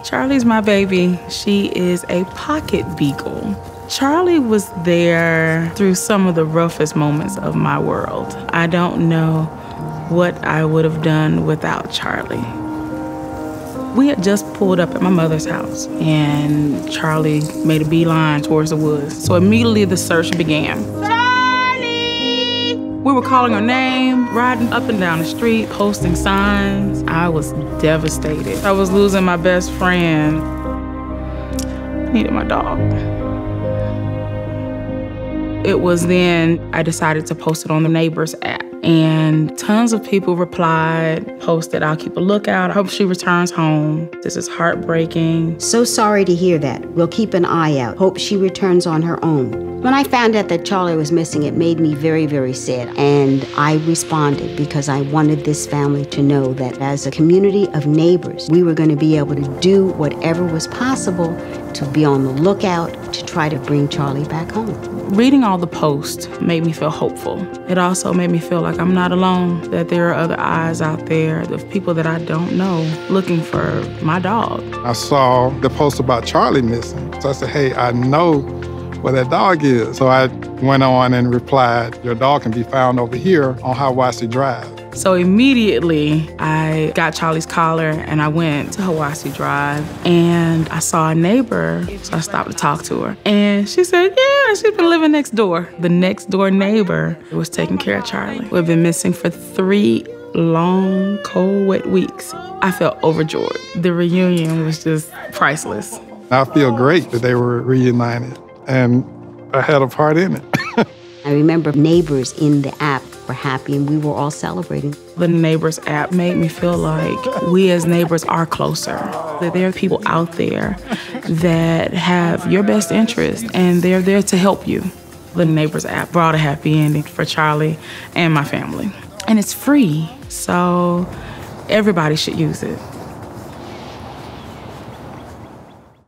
Charlie's my baby. She is a pocket beagle. Charlie was there through some of the roughest moments of my world. I don't know what I would have done without Charlie. We had just pulled up at my mother's house, and Charlie made a beeline towards the woods. So immediately the search began. Charlie! We were calling her name, riding up and down the street, posting signs. I was devastated. I was losing my best friend. I needed my dog. It was then I decided to post it on the Neighbors app. And tons of people replied, posted, "I'll keep a lookout. I hope she returns home. This is heartbreaking." So sorry to hear that. We'll keep an eye out. Hope she returns on her own. When I found out that Charlie was missing, it made me very, very sad. And I responded because I wanted this family to know that as a community of neighbors, we were going to be able to do whatever was possible to be on the lookout to try to bring Charlie back home. Reading all the posts made me feel hopeful. It also made me feel like I'm not alone, that there are other eyes out there of people that I don't know looking for my dog. I saw the post about Charlie missing. So I said, hey, I know where that dog is. So I went on and replied, your dog can be found over here on Hiwassee Drive. So immediately I got Charlie's collar and I went to Hiwassee Drive and I saw a neighbor. So I stopped to talk to her. And she said, yeah, she's been living next door. The next door neighbor was taking care of Charlie. We've been missing for 3 long, cold, wet weeks. I felt overjoyed. The reunion was just priceless. I feel great that they were reunited, and I had a part in it. I remember neighbors in the app were happy and we were all celebrating. The Neighbors app made me feel like we as neighbors are closer. That there are people out there that have your best interest and they're there to help you. The Neighbors app brought a happy ending for Charlie and my family. And it's free, so everybody should use it.